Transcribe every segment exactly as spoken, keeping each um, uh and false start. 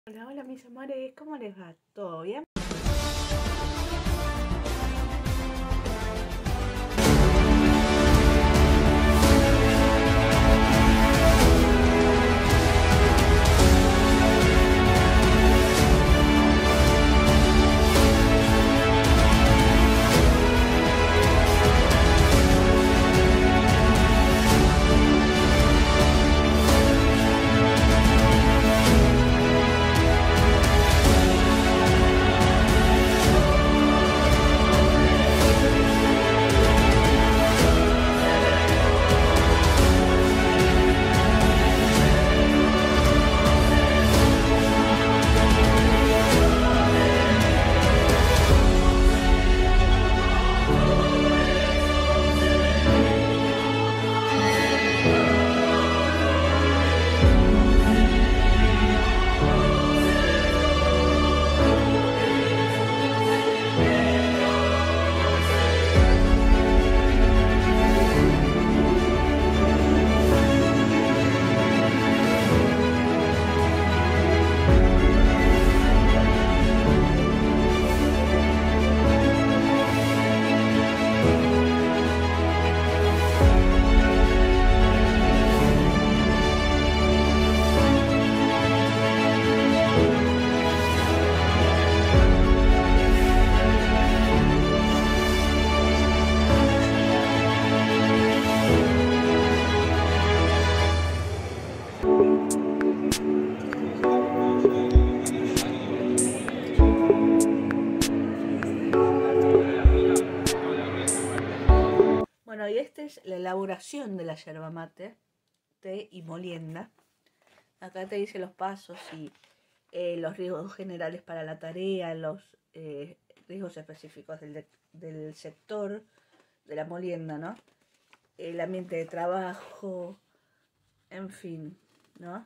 Hola, hola mis amores, ¿cómo les va? ¿Todo bien? Bueno, y esta es la elaboración de la yerba mate, té y molienda. Acá te dice los pasos y eh, los riesgos generales para la tarea, los eh, riesgos específicos del, de, del sector de la molienda, ¿no? El ambiente de trabajo, en fin, ¿no?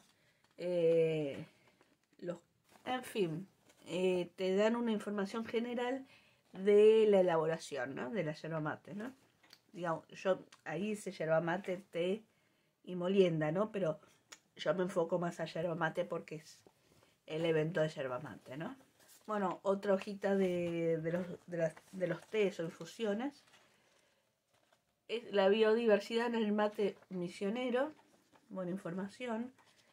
Eh, los, en fin, eh, te dan una información general de la elaboración, ¿no? De la yerba mate, ¿no? Digamos, yo ahí hice yerba mate, té y molienda, ¿no? Pero yo me enfoco más a yerba mate porque es el evento de yerba mate, ¿no? Bueno, otra hojita de, de, los, de, las, de los tés o infusiones es la biodiversidad en el mate misionero. Buena información.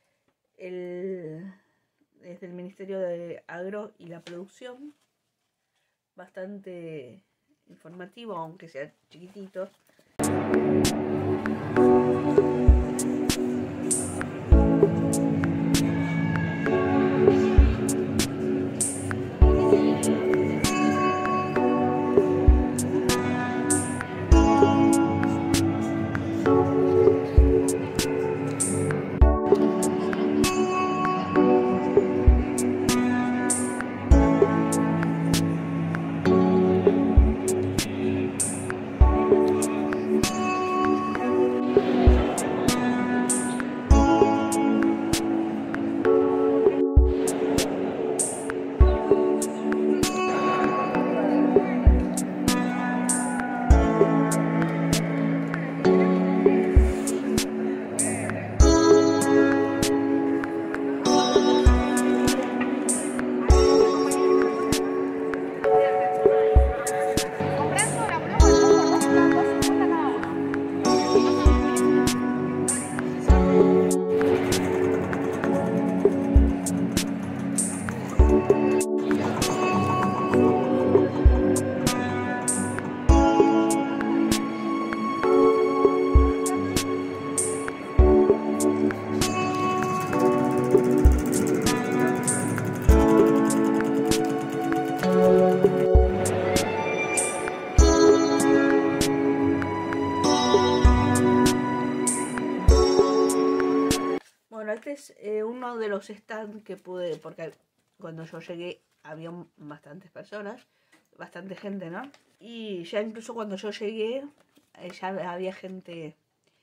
El, es del Ministerio de Agro y la Producción. Bastante informativo, aunque sea chiquitito. Bueno, este es eh, uno de los stands que pude, porque cuando yo llegué había bastantes personas, bastante gente, ¿no? Y ya incluso cuando yo llegué, eh, ya había gente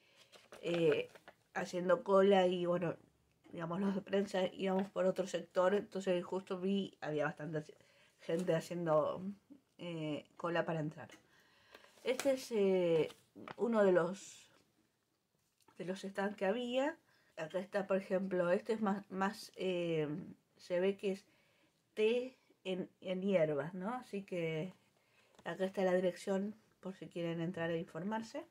eh, haciendo cola y bueno, digamos los de prensa íbamos por otro sector, entonces justo vi, había bastante gente haciendo eh, cola para entrar. Este es eh, uno de los de los stands que había. Acá está, por ejemplo, este es más, más eh, se ve que es té en, en hierbas, ¿no? Así que acá está la dirección por si quieren entrar a informarse.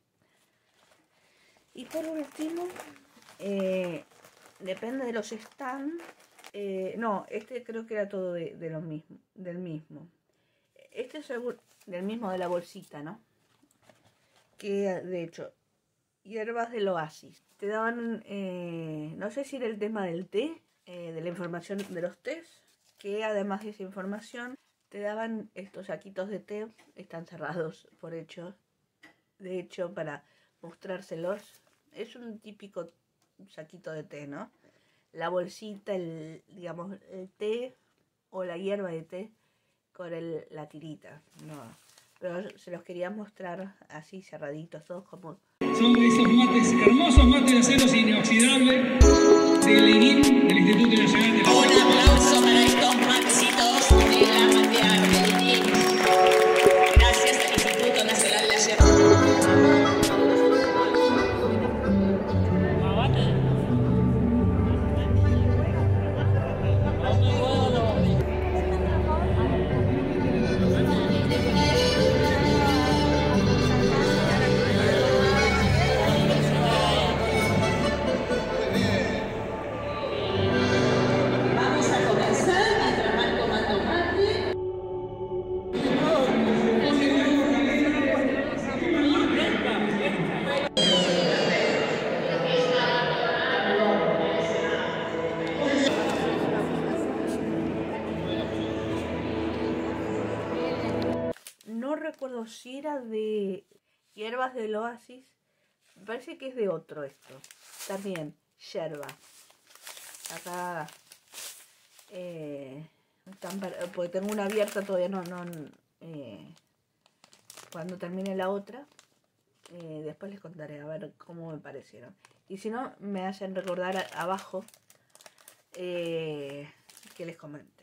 Y por último, eh, depende de los stands. Eh, no, este creo que era todo de, de lo mismo, del mismo. Este es el, del mismo de la bolsita, ¿no? Que de hecho, hierbas del oasis. Te daban, eh, no sé si era el tema del té, eh, de la información de los tés, que además de esa información te daban estos saquitos de té, están cerrados por hecho, de hecho para mostrárselos. Es un típico saquito de té, ¿no? La bolsita, el, digamos, el té o la hierba de té con el, la tirita, no. Pero se los quería mostrar así cerraditos, todos como... Son esos mates, hermosos mates de acero inoxidable del I N I M, del Instituto Nacional de la... Un aplauso para estos matecitos de la matear del I N I M. Gracias al Instituto Nacional de la Yerba. No recuerdo si era de hierbas del oasis. Me parece que es de otro esto. También, yerba. Acá, eh, están, porque tengo una abierta todavía, no, no, eh, cuando termine la otra, eh, después les contaré a ver cómo me parecieron. Y si no, me hacen recordar a, abajo eh, que les comente.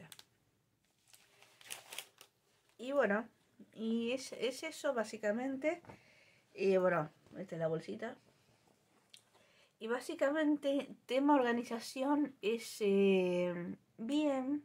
Y bueno, y es, es eso básicamente. Y bueno, esta es la bolsita. Y básicamente, tema organización es eh, bien.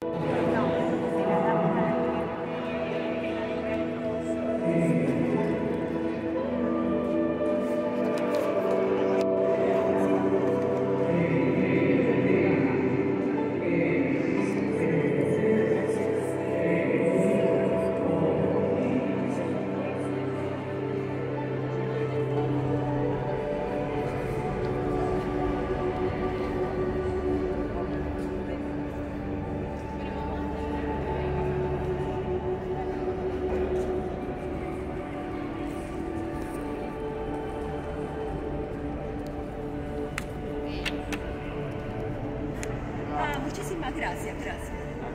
Muchísimas gracias, gracias.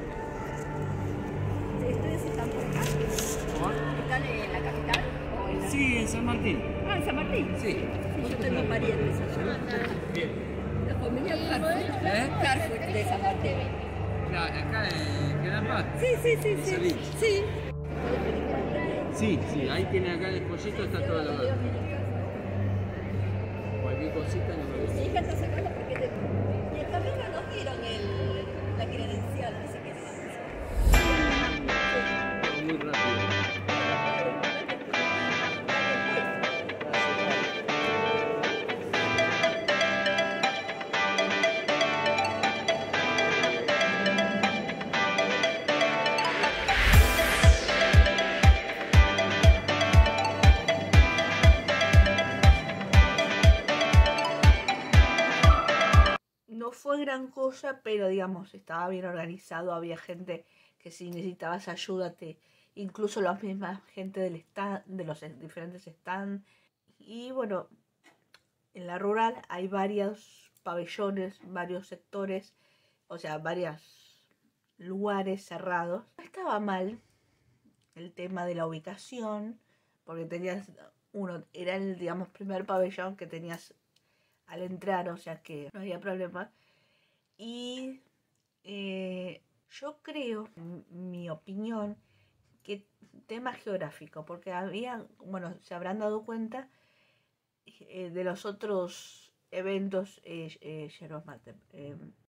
¿Ustedes están por acá? ¿Están en la capital? ¿O en la... Sí, en San Martín. Ah, en San Martín. Sí. Sí, yo tengo parientes allá. Bien. La familia Carrefour. ¿Eh? Carrefour de San Martín. La, acá en Quedamar. Sí, sí, sí, sí. Salí. Sí. Sí, sí, ahí tiene acá el pollito, está todo lo demás. Cualquier cosita no me Mi hija está sacando porque te... Y el camino nos dieron el, la credencial, así que gusta. Muy rápido. No fue gran cosa, pero digamos, estaba bien organizado, había gente que si necesitabas ayuda, te, incluso la misma gente del stand, de los diferentes stands. Y bueno, en la rural hay varios pabellones, varios sectores, o sea, varios lugares cerrados. No estaba mal el tema de la ubicación, porque tenías, uno, era el, digamos, primer pabellón que tenías al entrar, o sea que no había problema. Y eh, yo creo, mi opinión, que tema geográfico, porque había, bueno, se habrán dado cuenta eh, de los otros eventos eh, eh, yerba mate, eh,